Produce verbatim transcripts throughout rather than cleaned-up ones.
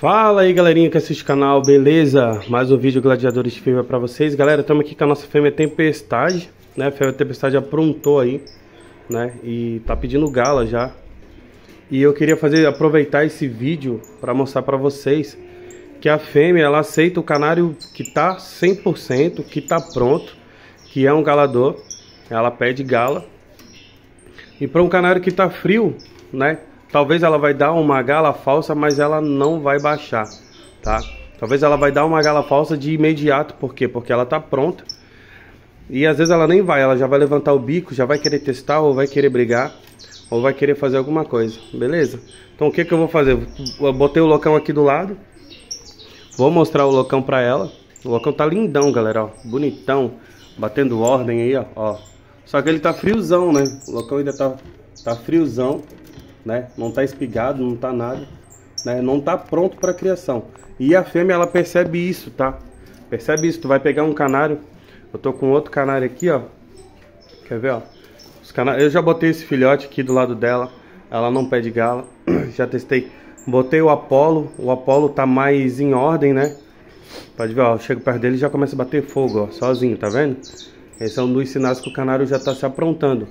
Fala aí galerinha que assiste o canal, beleza? Mais um vídeo Gladiadores de Fêmea pra vocês. Galera, estamos aqui com a nossa fêmea Tempestade, né? A fêmea Tempestade aprontou aí, né? E tá pedindo gala já. E eu queria fazer, aproveitar esse vídeo para mostrar pra vocês que a fêmea, ela aceita o canário que tá cem por cento, que tá pronto, que é um galador. Ela pede gala. E para um canário que tá frio, né? Talvez ela vai dar uma gala falsa, mas ela não vai baixar, tá? Talvez ela vai dar uma gala falsa de imediato, por quê? Porque ela tá pronta. E às vezes ela nem vai, ela já vai levantar o bico, já vai querer testar, ou vai querer brigar, ou vai querer fazer alguma coisa, beleza? Então o que que eu vou fazer? Eu botei o locão aqui do lado. Vou mostrar o locão pra ela. O locão tá lindão, galera, ó, bonitão, batendo ordem aí, ó, ó. Só que ele tá friozão, né? O locão ainda tá, tá friozão, né? Não tá espigado, não tá nada, né? Não tá pronto para criação. E a fêmea, ela percebe isso, tá? Percebe isso. Tu vai pegar um canário. Eu tô com outro canário aqui, ó. Quer ver, ó? Os canários... Eu já botei esse filhote aqui do lado dela. Ela não pede gala. Já testei. Botei o Apolo. O Apolo tá mais em ordem, né? Pode ver, ó. Eu chego perto dele e já começa a bater fogo, ó. Sozinho, tá vendo? Esse é um dos sinais que o canário já tá se aprontando.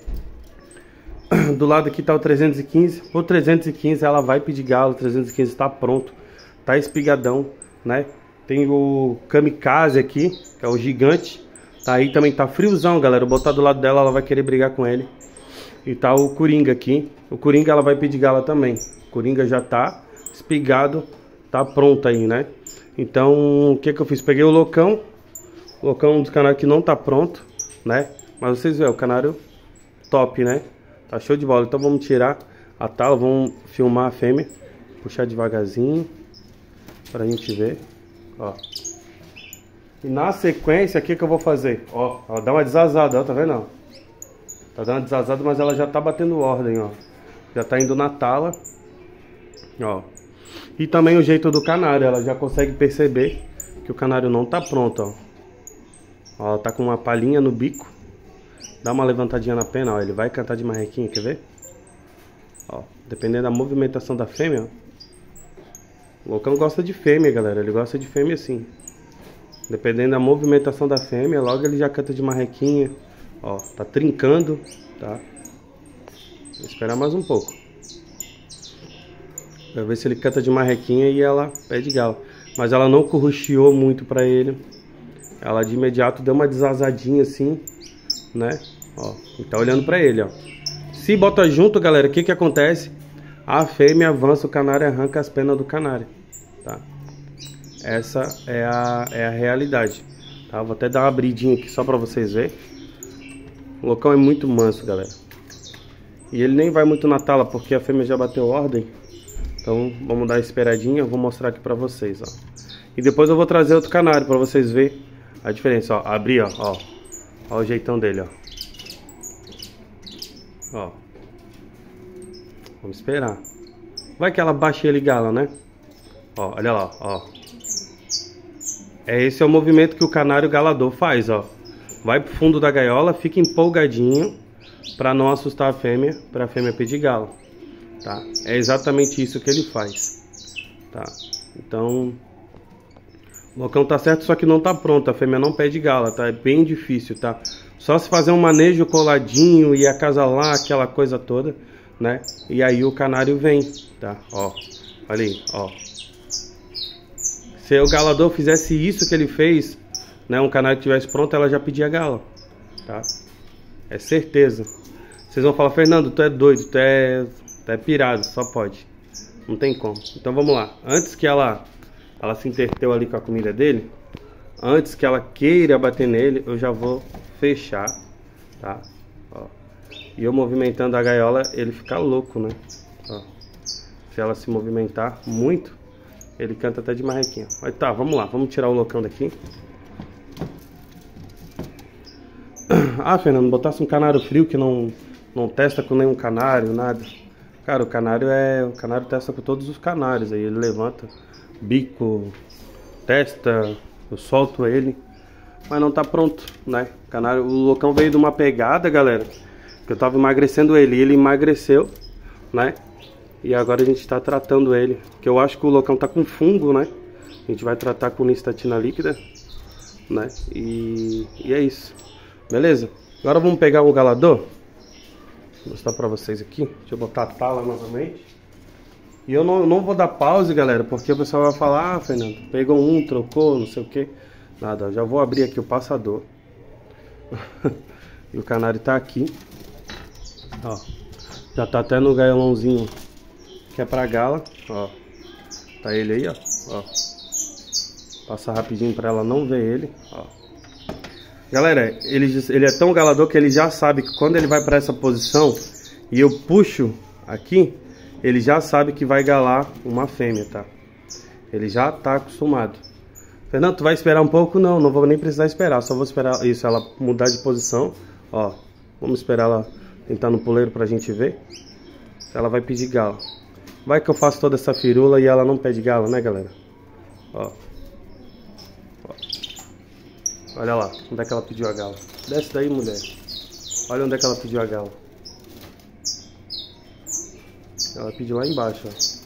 Do lado aqui tá o trezentos e quinze. O trezentos e quinze ela vai pedir galo. O trezentos e quinze tá pronto, tá espigadão, né? Tem o Kamikaze aqui, que é o gigante. Tá aí, também tá friozão, galera. Eu botar do lado dela, ela vai querer brigar com ele. E tá o Coringa aqui. O Coringa ela vai pedir gala também. O Coringa já tá espigado, tá pronto aí, né? Então, o que que eu fiz? Peguei o locão. O locão dos canários que não tá pronto, né? Mas vocês veem, o canário top, né? Tá show de bola. Então vamos tirar a tala, vamos filmar a fêmea. Puxar devagarzinho pra gente ver. Ó. E na sequência, o que que eu vou fazer? Ó, ó, dá uma desazada, ó, tá vendo? Ó? Tá dando uma desazada, mas ela já tá batendo ordem, ó. Já tá indo na tala. Ó. E também o jeito do canário, ela já consegue perceber que o canário não tá pronto, ó. Ó, ela tá com uma palhinha no bico. Dá uma levantadinha na pena, ó. Ele vai cantar de marrequinha, quer ver? Ó, dependendo da movimentação da fêmea, ó. O locão gosta de fêmea, galera. Ele gosta de fêmea assim. Dependendo da movimentação da fêmea, logo ele já canta de marrequinha. Ó, tá trincando, tá? Vou esperar mais um pouco. Pra ver se ele canta de marrequinha e ela pede gala. Mas ela não corruchiou muito pra ele. Ela de imediato deu uma desazadinha assim, né? Ó, e tá olhando pra ele, ó. Se bota junto, galera, o que que acontece? A fêmea avança o canário e arranca as penas do canário, tá? Essa é a, é a realidade, tá? Vou até dar uma abridinha aqui só pra vocês verem. O locão é muito manso, galera. E ele nem vai muito na tala, porque a fêmea já bateu ordem. Então vamos dar uma esperadinha, eu vou mostrar aqui pra vocês, ó. E depois eu vou trazer outro canário pra vocês verem a diferença, ó. Abrir, ó, ó. Ó o jeitão dele, ó. Ó. Vamos esperar. Vai que ela baixa ele gala, né? Ó, olha lá, ó. É, esse é o movimento que o canário galador faz, ó. Vai pro fundo da gaiola, fica empolgadinho pra não assustar a fêmea, pra fêmea pedir gala, tá? É exatamente isso que ele faz, tá? Então, o locão tá certo, só que não tá pronto. A fêmea não pede gala, tá? É bem difícil, tá? Só se fazer um manejo coladinho e acasalar aquela coisa toda, né? E aí o canário vem, tá? Ó, olha aí, ó. Se o galador fizesse isso que ele fez, né? Um canário que tivesse pronto, ela já pedia gala, tá? É certeza. Vocês vão falar, Fernando, tu é doido, tu é, tu é pirado, só pode. Não tem como. Então vamos lá. Antes que ela... Ela se interteu ali com a comida dele. Antes que ela queira bater nele, eu já vou fechar, tá? Ó. E eu movimentando a gaiola, ele fica louco, né? Ó. Se ela se movimentar muito, ele canta até de marrequinha. Mas tá, vamos lá. Vamos tirar o locão daqui. Ah, Fernando, botasse um canário frio que não, não testa com nenhum canário, nada. Cara, o canário é... O canário testa com todos os canários. Aí ele levanta... bico, testa, eu solto ele, mas não tá pronto, né? O canário, o locão veio de uma pegada, galera, que eu tava emagrecendo ele, e ele emagreceu, né? E agora a gente está tratando ele, que eu acho que o locão tá com fungo, né? A gente vai tratar com nistatina líquida, né? E, e é isso, beleza? Agora vamos pegar o galador. Vou mostrar pra vocês aqui. Deixa eu botar a tala novamente. E eu não, não vou dar pause, galera, porque o pessoal vai falar: ah, Fernando, pegou um, trocou, não sei o que. Nada, já vou abrir aqui o passador. E o canário tá aqui. Ó, já tá até no gaelãozinho que é pra gala. Ó, tá ele aí, ó. Ó. Passa rapidinho pra ela não ver ele. Ó. Galera, ele, ele é tão galador que ele já sabe que quando ele vai pra essa posição e eu puxo aqui, ele já sabe que vai galar uma fêmea, tá? Ele já tá acostumado. Fernando, tu vai esperar um pouco? Não, não vou nem precisar esperar. Só vou esperar isso, ela mudar de posição. Ó, vamos esperar ela entrar no puleiro pra gente ver. Ela vai pedir gala. Vai que eu faço toda essa firula e ela não pede gala, né, galera? Ó. Ó. Olha lá, onde é que ela pediu a gala. Desce daí, mulher. Olha onde é que ela pediu a gala. Ela pediu lá embaixo, ó.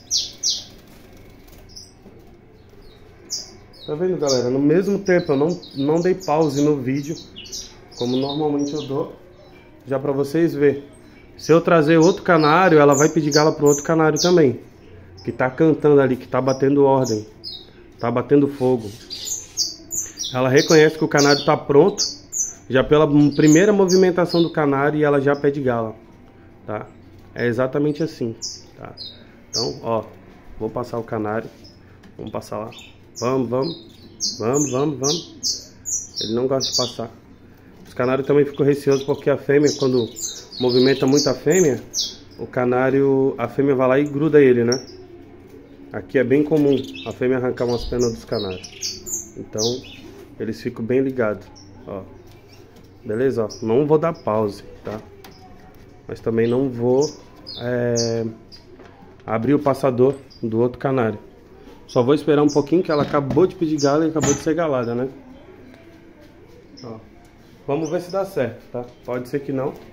Tá vendo, galera? No mesmo tempo eu não, não dei pause no vídeo, como normalmente eu dou, já pra vocês verem. Se eu trazer outro canário, ela vai pedir gala pro outro canário também, que tá cantando ali, que tá batendo ordem, tá batendo fogo. Ela reconhece que o canário tá pronto, já pela primeira movimentação do canário, e ela já pede gala, tá? É exatamente assim, tá? Então, ó, vou passar o canário, vamos passar lá. Vamos, vamos, vamos, vamos, vamos. Ele não gosta de passar. Os canários também ficam receosos porque a fêmea, quando movimenta muito a fêmea, o canário, a fêmea vai lá e gruda ele, né? Aqui é bem comum a fêmea arrancar umas penas dos canários. Então, eles ficam bem ligados, ó. Beleza, ó. Não vou dar pause, tá? Mas também não vou é, abrir o passador do outro canário. Só vou esperar um pouquinho, que ela acabou de pedir gala e acabou de ser galada, né? Ó. Vamos ver se dá certo, tá? Pode ser que não.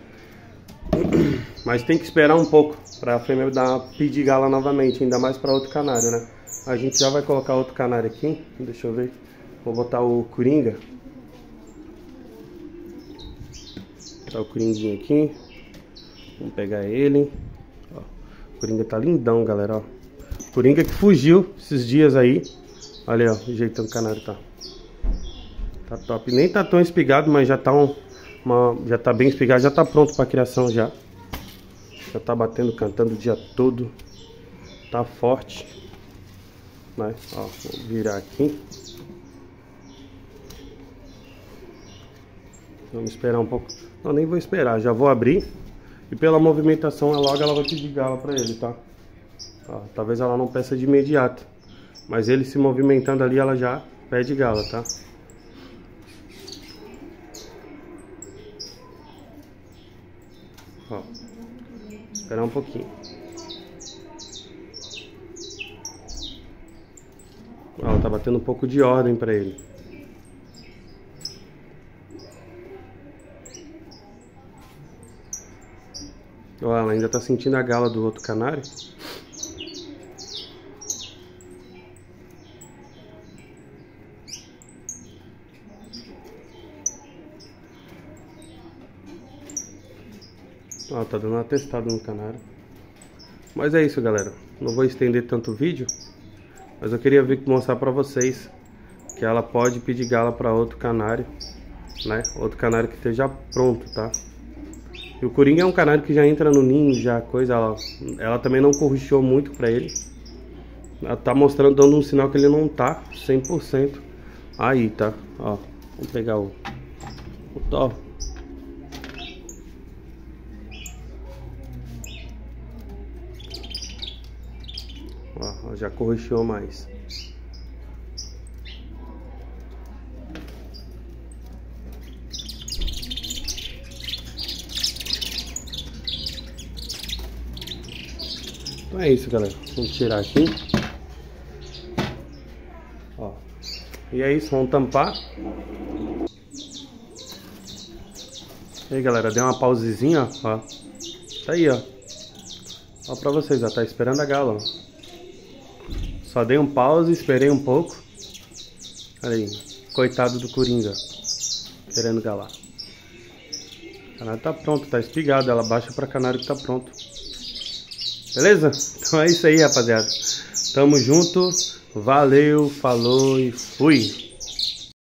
Mas tem que esperar um pouco pra fêmea dar, pedir gala novamente, ainda mais pra outro canário, né? A gente já vai colocar outro canário aqui. Deixa eu ver. Vou botar o coringa. Vou botar o coringuinho aqui. Vamos pegar ele. Ó. O coringa tá lindão, galera, ó. Coringa que fugiu esses dias aí. Olha aí, ó, o jeito que o canário tá. Tá top. Nem tá tão espigado, mas já tá um, uma, já tá bem espigado, já tá pronto pra criação já. Já tá batendo, cantando o dia todo. Tá forte. Né? Ó, vou virar aqui. Vamos esperar um pouco. Não, nem vou esperar, já vou abrir. E pela movimentação, logo ela vai pedir gala pra ele, tá? Ó, talvez ela não peça de imediato, mas ele se movimentando ali, ela já pede gala, tá? Ó, esperar um pouquinho. Ó, ela tá batendo um pouco de ordem pra ele. Ó, ela ainda tá sentindo a gala do outro canário. Ó, tá dando uma testada no canário. Mas é isso, galera. Não vou estender tanto o vídeo, mas eu queria vir mostrar pra vocês que ela pode pedir gala pra outro canário, né? Outro canário que esteja pronto, tá? E o coringa é um canário que já entra no ninho, já coisa. Ela, ela também não corrigiu muito pra ele. Ela tá mostrando, dando um sinal que ele não tá cem por cento aí, tá? Ó, vamos pegar o, o top. Ó, já corrigiu mais. Então é isso, galera. Vamos tirar aqui. Ó. E é isso, vamos tampar. E aí, galera, deu uma pausezinha, ó. Tá aí, ó. Ó pra vocês, ó, tá esperando a gala, ó. Só dei um pause, esperei um pouco. Olha aí, coitado do Coringa, querendo galar. O canário tá pronto, tá espigado, ela baixa pra canário que tá pronto. Beleza? Então é isso aí, rapaziada. Tamo junto, valeu, falou e fui!